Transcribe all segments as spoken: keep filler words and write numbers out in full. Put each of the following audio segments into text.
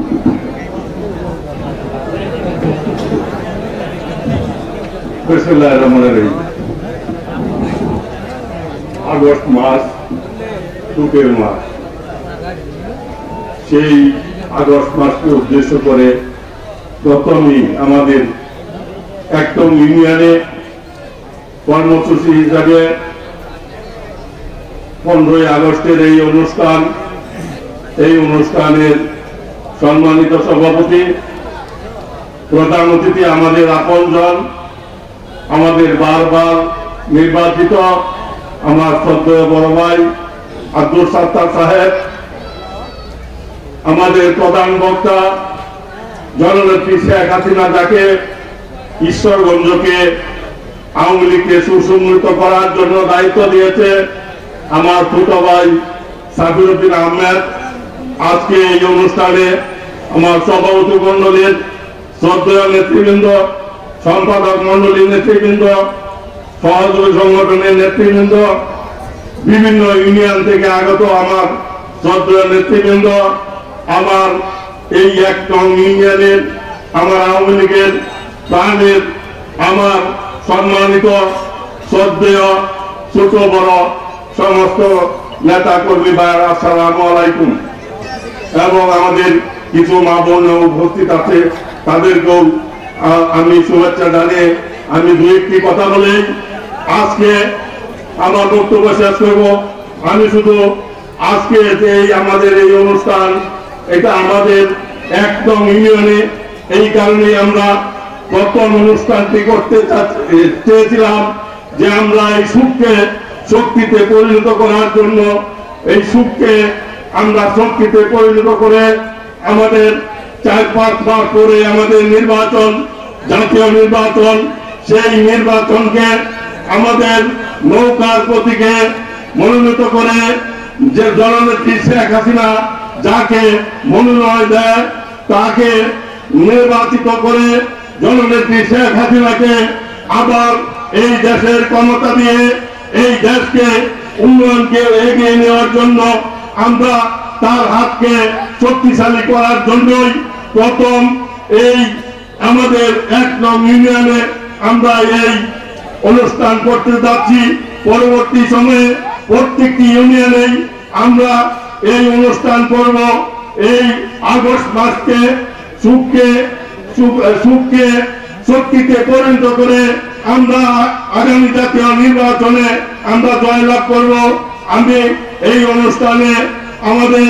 August মাস সুখের মাস, সেই August মাসকে উদ্দেশ্য করে প্রথমেই আমাদের একদম ইউনিয়নে কর্মসূচি হিসাবে পনেরোই আগস্টের এই অনুষ্ঠান, এই অনুষ্ঠানের সম্মানিত সভাপতি, প্রধান অতিথি আমাদের আপনজন, আমাদের বারবার নির্বাচিত আমার শ্রদ্ধেয় বড় ভাই আব্দুল সাত্তার সাহেব, আমাদের প্রধান বক্তা জননেত্রী শেখ হাসিনা, যাকে ঈশ্বরগঞ্জকে আওয়ামী লীগকে সুসংগঠিত করার জন্য দায়িত্ব দিয়েছে আমার ছোট ভাই সাবির উদ্দিন আহমেদ। আজকে এই অনুষ্ঠানে আমার সভাপতি মন্ডলীর শ্রদ্ধেয় নেতৃবৃন্দ, সম্পাদক মন্ডলীর নেতৃবৃন্দ, সহযোগী সংগঠনের নেতৃবৃন্দ, বিভিন্ন ইউনিয়ন থেকে আগত আমার শ্রদ্ধেয় নেতৃবৃন্দ, আমার এই এক নং ইউনিয়নের আমার আওয়ামী লীগের প্রাণের আমার সম্মানিত শ্রদ্ধেয় ছোট বড় সমস্ত নেতা কর্মী ভাইয়েরা, আসসালামু আলাইকুম। এবং আমাদের কিছু মা বোন উপস্থিত আছে, তাদেরকেও আমি শুভেচ্ছা জানিয়ে আমি দু একটি কথা বলে আজকে আমার বক্তব্য শেষ করব। আমি শুধু আজকে যে আমাদের এই অনুষ্ঠান, এটা আমাদের একদম ইউনিয়নে, এই কারণে আমরা প্রথম অনুষ্ঠানটি করতে চেয়েছিলাম যে আমরা এই সুখকে শক্তিতে পরিণত করার জন্য, এই সুখকে আমরা শক্তিতে পরিণত করে আমাদের চার পাঁচ মাস পরে আমাদের নির্বাচন, জাতীয় নির্বাচন, সেই নির্বাচনকে আমাদের নৌকার প্রতীকে মনোনীত করে যে জননেত্রী শেখ হাসিনা যাকে মনোনয়ন দেয় তাকে নির্বাচিত করে জননেত্রী শেখ হাসিনাকে আবার এই দেশের ক্ষমতা দিয়ে এই দেশকে উন্নয়নকে এগিয়ে নেওয়ার জন্য আমরা তার হাতকে শক্তিশালী করার জন্যই প্রথম এই আমাদের এক নং ইউনিয়নে আমরা এই অনুষ্ঠান করতে যাচ্ছি। পরবর্তী সময়ে প্রত্যেকটি ইউনিয়নেই আমরা এই অনুষ্ঠান করব। এই আগস্ট মাসকে সুখকে সুখকে শক্তিতে পরিণত করে আমরা আগামী জাতীয় নির্বাচনে আমরা জয়লাভ করব। আমি এই অনুষ্ঠানে আমাদের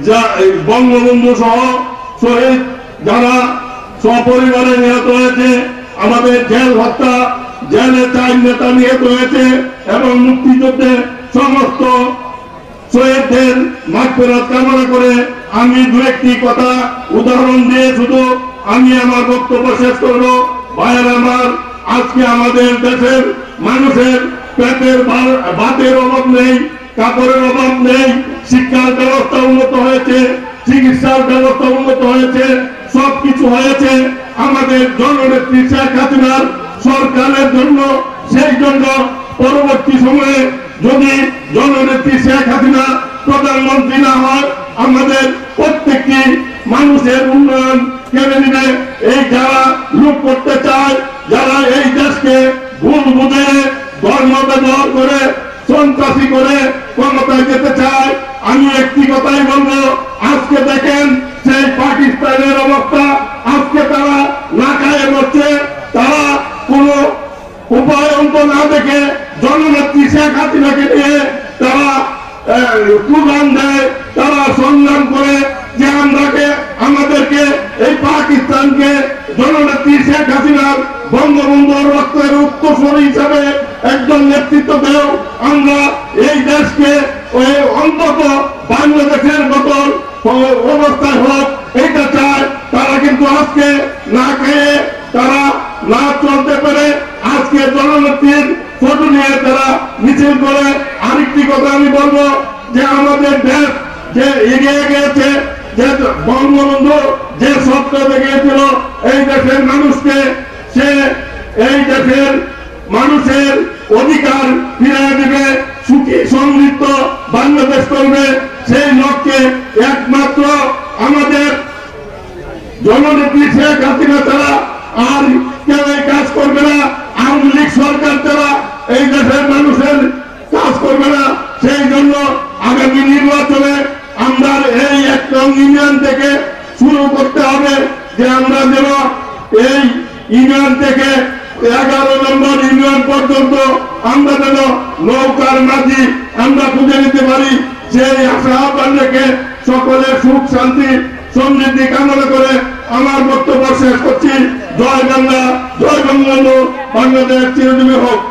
বঙ্গবন্ধু সহ শহীদ যারা সপরিবারে নিহত হয়েছে, আমাদের জেল হত্যা, জেলে চার নেতা নিহত হয়েছে এবং মুক্তিযুদ্ধে সমস্ত শহীদদের মাগফিরাত কামনা করে আমি দু একটি কথা উদাহরণ দিয়ে শুধু আমি আমার বক্তব্য শেষ করব। ভাইয়ের আমার, আজকে আমাদের দেশের মানুষের পেটের ভাতের অভাব নেই, কাপড়ের অভাব নেই, শিক্ষার ব্যবস্থা উন্নত হয়েছে, চিকিৎসার ব্যবস্থা উন্নত হয়েছে, সবকিছু হয়েছে আমাদের জননেত্রী শেখ হাসিনার সরকারের জন্য। সেই জন্য পরবর্তী সময়ে যদি জননেত্রী শেখ হাসিনা প্রধানমন্ত্রী না হয়, আমাদের প্রত্যেকটি মানুষের উন্নয়ন কেড়ে নিবে। এই যারা লুট করতে চায়, যারা এই দেশকে ভুল বুঝে ধর্ম ব্যবহার করে সন্ত্রাসী করে ক্ষমতায় যেতে চায়, আমি একটি কথাই বলবো, আজকে দেখেন সেই পাকিস্তানের অবস্থা, আজকে তারা না খায় বসছে, তারা কোন উপায় অন্ত না দেখে জননেত্রী শেখ হাসিনাকে নিয়ে তারা স্লোগান দেয়, তারা সংগ্রাম করে যে আমরাকে আমাদেরকে এই পাকিস্তানকে জননেত্রী শেখ হাসিনার বঙ্গবন্ধুর রক্তের উত্তরসূরি হিসাবে একজন নেতৃত্ব দেও, আমরা এই দেশকে অন্তত বাংলাদেশের মতন অবস্থায় হোক এটা চায়। তারা কিন্তু আজকে না খেয়ে তারা না চলতে পারে, আজকে জননেত্রীর ফটো নিয়ে তারা মিছিল করে। আরেকটি কথা আমি বলবো যে আমাদের দেশ যে এগিয়ে গিয়েছে, যে বঙ্গবন্ধু যে স্বপ্ন দেখিয়েছিল এই দেশের মানুষকে, সে এই দেশের মানুষের অধিকার ফিরিয়ে দেবে, সুখী সমৃদ্ধ বাংলাদেশ করবে, সেই লক্ষ্যে একমাত্র আমাদের জননেত্রী শেখ হাসিনা ছাড়া আর কেউ এই কাজ করবে না। আওয়ামী লীগ সরকার ছাড়া এই দেশের মানুষের কাজ করবে না। সেই জন্য আগামী নির্বাচনে আমরা এই এক নং ইউনিয়ন থেকে শুরু করতে হবে, যে আমরা যেন এই ইউনিয়ন থেকে এগারো নম্বর ইউনিয়ন পর্যন্ত আমরা যেন নৌকার মাঝি আমরা খুঁজে নিতে পারি। সেই আশা আহ্বান রেখে সকলের সুখ শান্তি সমৃদ্ধি কামনা করে আমার বক্তব্য শেষ করছি। জয় বাংলা, জয় বঙ্গবন্ধু, বাংলাদেশ চিরজীবী হোক।